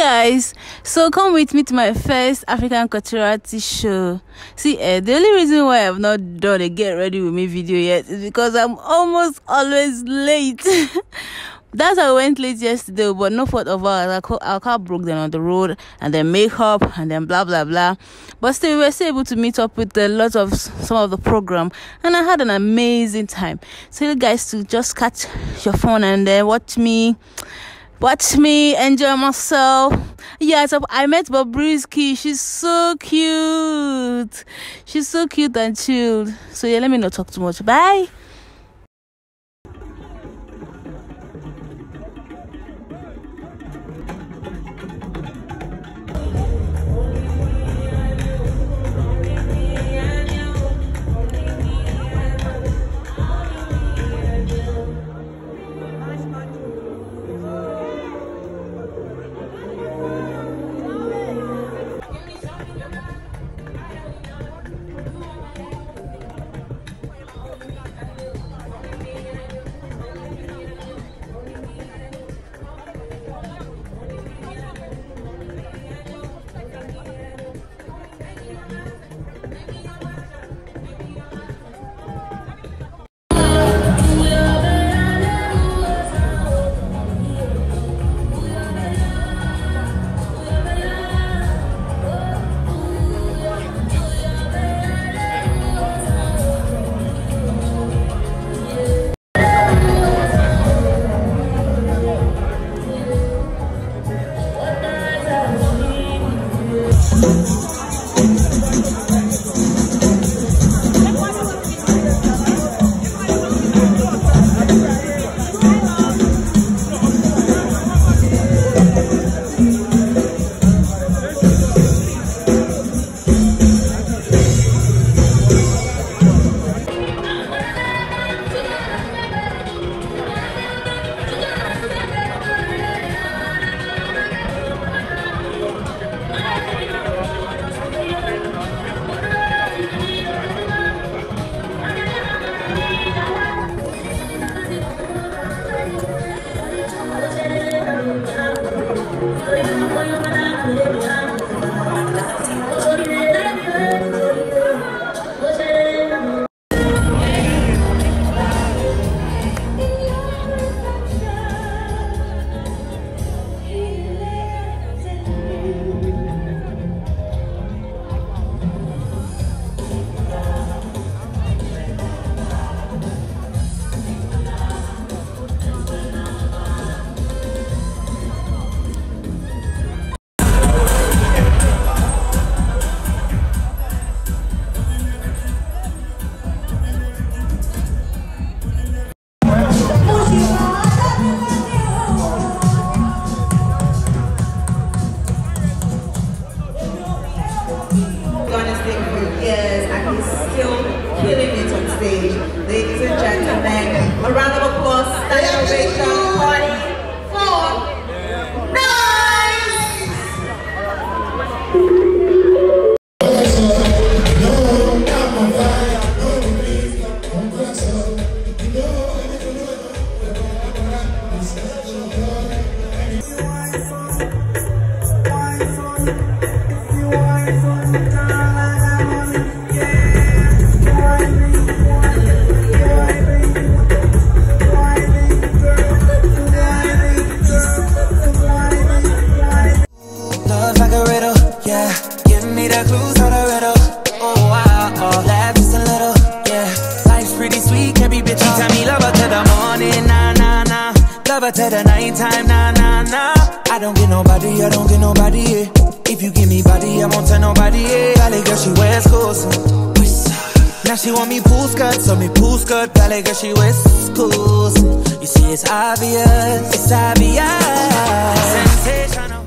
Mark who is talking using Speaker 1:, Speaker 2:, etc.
Speaker 1: guys, so come with me to my first African Culturati show. See, the only reason why I've not done a get ready with me video yet is because I'm almost always late. That's how I went late yesterday, but no fault of ours. Our car broke down on the road, and then makeup, and then blah blah blah. But still, we were still able to meet up with a lot of some of the program, and I had an amazing time. So you guys to just catch your phone and then watch me, enjoy myself. Yeah, so I met BOBRISKY. She's so cute. She's so cute and chilled. So yeah, let me not talk too much. Bye.
Speaker 2: Yes, and he's still killing it on stage. Ladies and gentlemen, a round of applause, standing ovation, party for Nice!
Speaker 3: To the night time, nah, nah, nah. I don't get nobody, yeah. If you give me body, I won't tell nobody, yeah. Valley girl, she wears clothes. Now she want me pool skirt, so me pool skirt. Valley girl, she wears schools. You see, it's obvious. Sensational.